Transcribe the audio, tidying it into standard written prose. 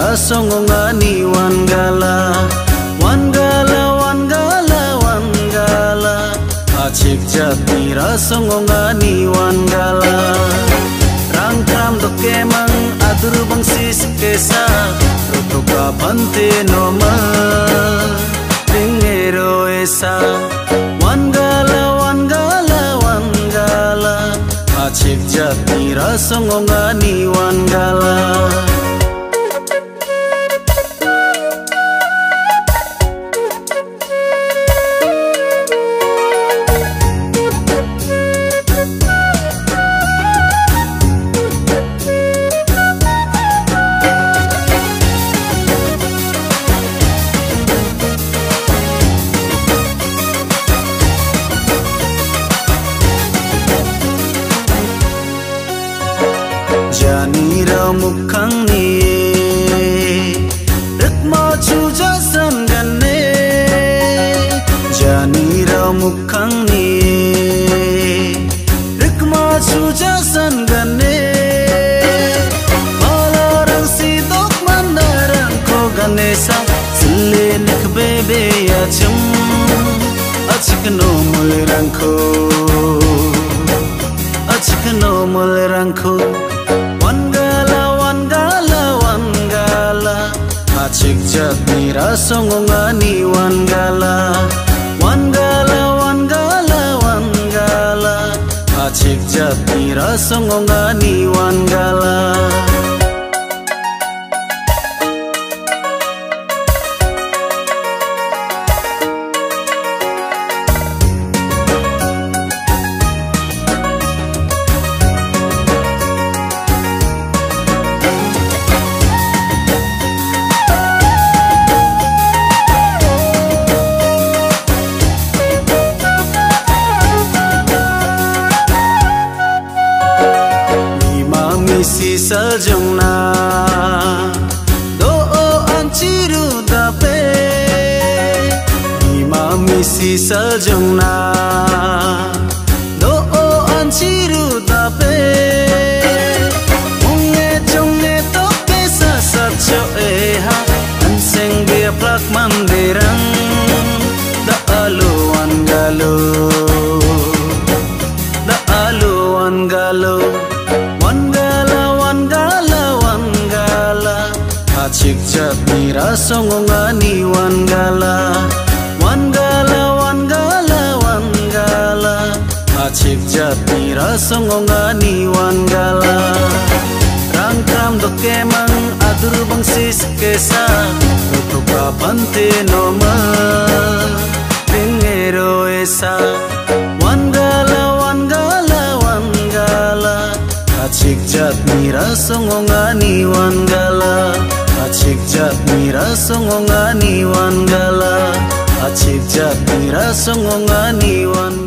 songongani wangala wangala wangala wangala achik jati rasongongani wangala rangkam dokemang adur bangsis kesa rutuka bante noma dingero esa wangala wangala wangala achik jati rasongongani wangala Janira mukhangni ritma chuja sangane Janira mukhangni ritma chuja sangane Malarang sidok mandarang ko ganesa sille nikbebe achum achikno mulrangko achikno mulrangko wangala wangala wangala achik jati rasongongani wangala wangala wangala wangala achik jati rasongongani wangala si saljongna do o anchiru dape imami si saljongna do o anchiru dape munge chonge toke sa sacho eha anseng dia plak mandirang da alu angalo da alu angalo achik jati rasongongani wangala wangala wangala wangala achik jati rasongongani wangala rangkam dokemang adur bangsis kesa rutuka bante noma dingero esa wangala wangala wangala achik jati rasongongani wangala achik jati rasongongani wangala achik jati rasongongani wangala